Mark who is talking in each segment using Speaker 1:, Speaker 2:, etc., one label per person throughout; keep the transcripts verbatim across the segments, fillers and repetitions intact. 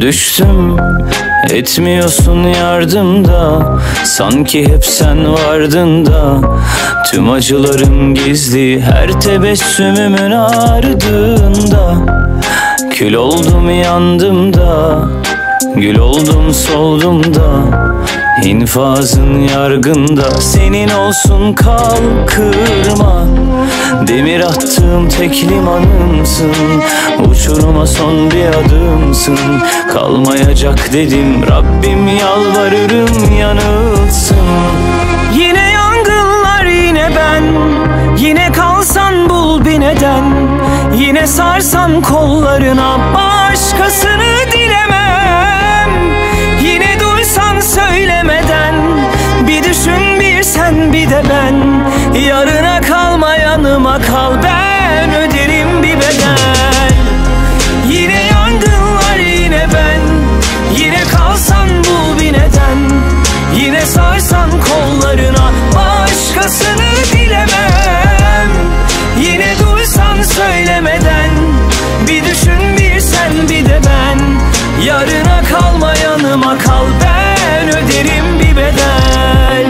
Speaker 1: Düştüm, etmiyorsun yardımda, sanki hep sen vardın da. Tüm acılarım gizli her tebessümümün ardında. Kül oldum yandım da, gül oldum soldum da. İnfazın yargında, senin olsun kalkırma. Demir attığım tek limanımsın, uçuruma son bir adımsın. Kalmayacak dedim, Rabbim yalvarırım yanılsın.
Speaker 2: Yine yangınlar yine ben, yine kalsan bul bir neden. Yine sarsan kollarına, başkasını dilemem. Yine duysan söylemeden, bir düşün bir sen bir de ben. Yarına kalma yanıma kal, ben öderim bir bedel. Yine yangınlar yine ben, yine kalsan bul bir neden. Yine sarsan kollarına, başkasını dilemem. Yine duysan söylemeden, bir düşün bir sen bir de ben. Yarına kalma yanıma kal, ben öderim bir bedel.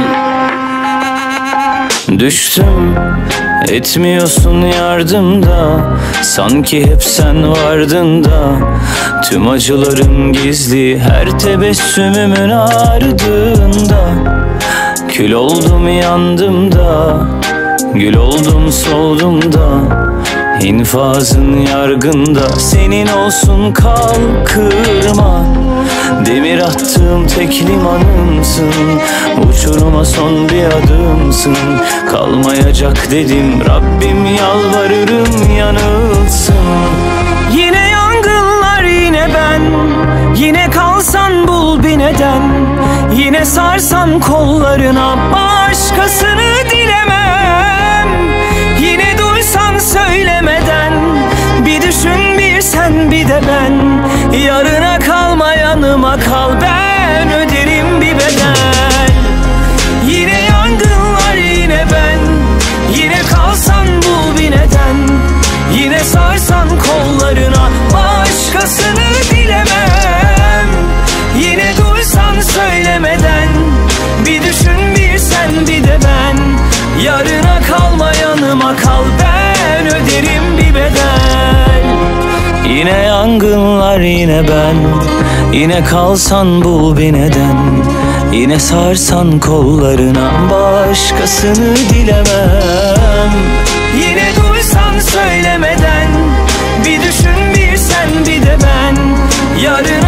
Speaker 1: Düştüm, etmiyorsun yardımda, sanki hep sen vardın da. Tüm acılarım gizli her tebessümümün ardında. Kül oldum yandım da, gül oldum soldum da. İnfazın yargında, senin olsun kalkırma. Demir attığım tek limanımsın, uçuruma son bir adımsın. Kalmayacak dedim, Rabbim yalvarırım yanılsın.
Speaker 2: Yine yangınlar yine ben, yine kalsan bul bir neden. Yine sarsan kollarına, başkasını dilemem. Yine duysan söylemeden, bir düşün bir sen bir de ben. Yarına kalma yanıma kal, ben öderim bir bedel. Yine yangınlar yine ben, yine kalsan bul bir neden. Yine sarsan kollarına, başkasını dilemem. Yine duysan söylemeden, bir düşün bir sen bir de ben. Yarına kalma yanıma kal, ben öderim bir bedel.
Speaker 1: Yine yangınlar yine ben, yine kalsan bul bir neden. Yine sarsan kollarına, başkasını dilemem.
Speaker 2: Yine duysan söylemeden, bir düşün bir sen bir de ben. Yarına